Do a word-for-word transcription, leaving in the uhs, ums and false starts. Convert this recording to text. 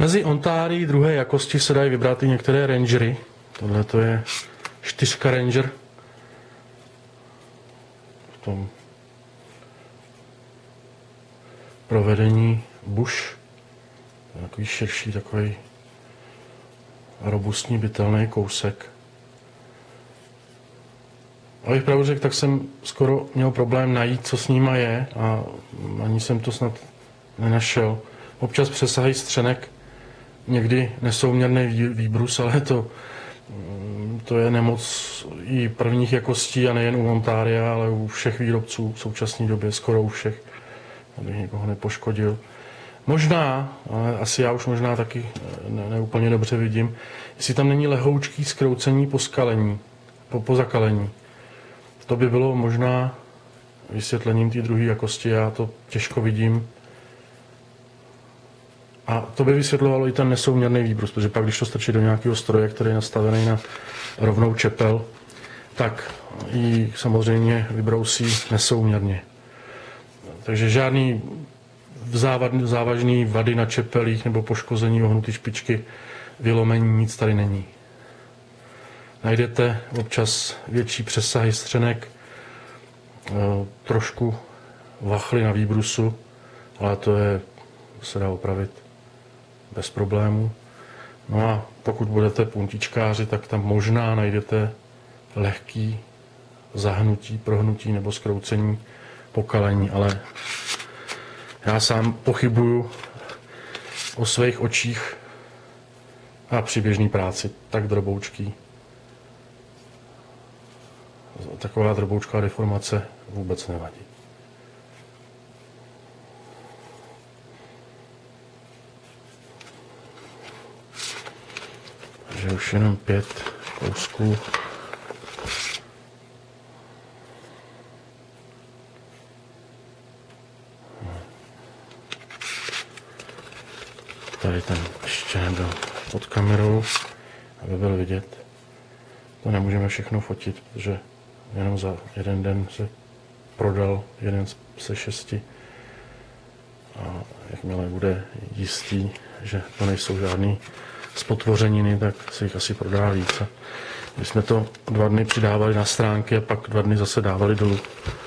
Mezi Ontárii druhé jakosti se dají vybrat i některé Rangery. Tohle to je čtyřka Ranger. V tom provedení Bush. Takový širší, takový robustní, bytelný kousek. Abych pravdu řekl, tak jsem skoro měl problém najít, co s nima je, a ani jsem to snad nenašel. Občas přesahají střenek, někdy nesouměrný výbrus, ale to, to je nemoc i prvních jakostí, a nejen u Ontaria, ale u všech výrobců v současné době, skoro u všech, abych někoho nepoškodil. Možná, ale asi já už možná taky ne, ne úplně dobře vidím, jestli tam není lehoučký zkroucení po skalení, po, po zakalení. To by bylo možná vysvětlením té druhé jakosti, já to těžko vidím. A to by vysvětlovalo i ten nesouměrný výbrus, protože pak, když to strčí do nějakého stroje, který je nastavený na rovnou čepel, tak ji samozřejmě vybrousí nesouměrně. Takže žádný závažný vady na čepelích nebo poškození ohnuté špičky, vylomení, nic tady není. Najdete občas větší přesahy střenek, trošku vachly na výbrusu, ale to je, se dá opravit bez problémů. No a pokud budete puntičkáři, tak tam možná najdete lehký zahnutí, prohnutí nebo zkroucení, pokalení, ale já sám pochybuju o svých očích a při běžné práci tak droboučký. Taková droboučká deformace vůbec nevadí. Takže už jenom pět kousků. Tady ten ještě nebyl pod kamerou, aby byl vidět. To nemůžeme všechno fotit, protože jenom za jeden den se prodal jeden ze šesti. A jakmile bude jistý, že to nejsou žádný spotvořeniny, tak se jich asi prodá více. My jsme to dva dny přidávali na stránky a pak dva dny zase dávali dolů.